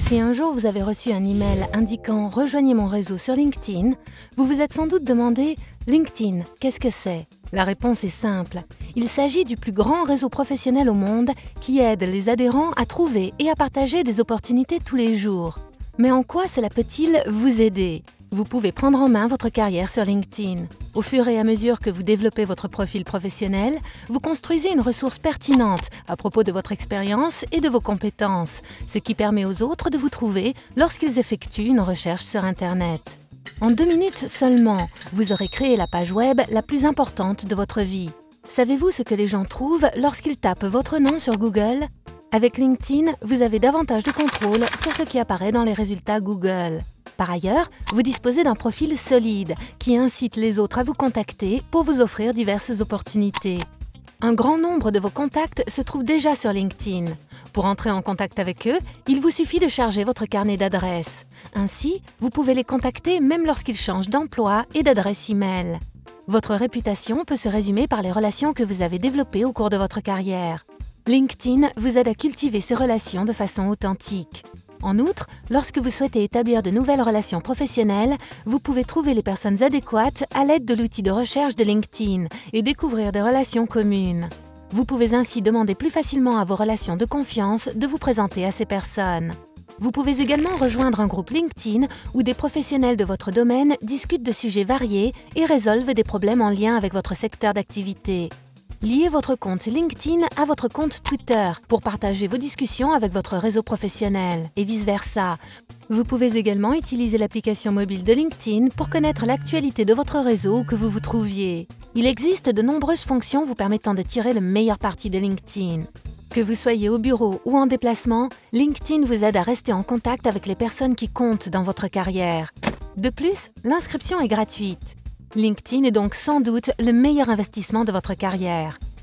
Si un jour vous avez reçu un email indiquant « Rejoignez mon réseau sur LinkedIn », vous vous êtes sans doute demandé « LinkedIn, qu'est-ce que c'est ?» La réponse est simple. Il s'agit du plus grand réseau professionnel au monde qui aide les adhérents à trouver et à partager des opportunités tous les jours. Mais en quoi cela peut-il vous aider? Vous pouvez prendre en main votre carrière sur LinkedIn. Au fur et à mesure que vous développez votre profil professionnel, vous construisez une ressource pertinente à propos de votre expérience et de vos compétences, ce qui permet aux autres de vous trouver lorsqu'ils effectuent une recherche sur Internet. En 2 minutes seulement, vous aurez créé la page web la plus importante de votre vie. Savez-vous ce que les gens trouvent lorsqu'ils tapent votre nom sur Google? Avec LinkedIn, vous avez davantage de contrôle sur ce qui apparaît dans les résultats Google. Par ailleurs, vous disposez d'un profil solide qui incite les autres à vous contacter pour vous offrir diverses opportunités. Un grand nombre de vos contacts se trouvent déjà sur LinkedIn. Pour entrer en contact avec eux, il vous suffit de charger votre carnet d'adresses. Ainsi, vous pouvez les contacter même lorsqu'ils changent d'emploi et d'adresse e-mail. Votre réputation peut se résumer par les relations que vous avez développées au cours de votre carrière. LinkedIn vous aide à cultiver ces relations de façon authentique. En outre, lorsque vous souhaitez établir de nouvelles relations professionnelles, vous pouvez trouver les personnes adéquates à l'aide de l'outil de recherche de LinkedIn et découvrir des relations communes. Vous pouvez ainsi demander plus facilement à vos relations de confiance de vous présenter à ces personnes. Vous pouvez également rejoindre un groupe LinkedIn où des professionnels de votre domaine discutent de sujets variés et résolvent des problèmes en lien avec votre secteur d'activité. Liez votre compte LinkedIn à votre compte Twitter pour partager vos discussions avec votre réseau professionnel et vice-versa. Vous pouvez également utiliser l'application mobile de LinkedIn pour connaître l'actualité de votre réseau où que vous vous trouviez. Il existe de nombreuses fonctions vous permettant de tirer le meilleur parti de LinkedIn. Que vous soyez au bureau ou en déplacement, LinkedIn vous aide à rester en contact avec les personnes qui comptent dans votre carrière. De plus, l'inscription est gratuite. LinkedIn est donc sans doute le meilleur investissement de votre carrière.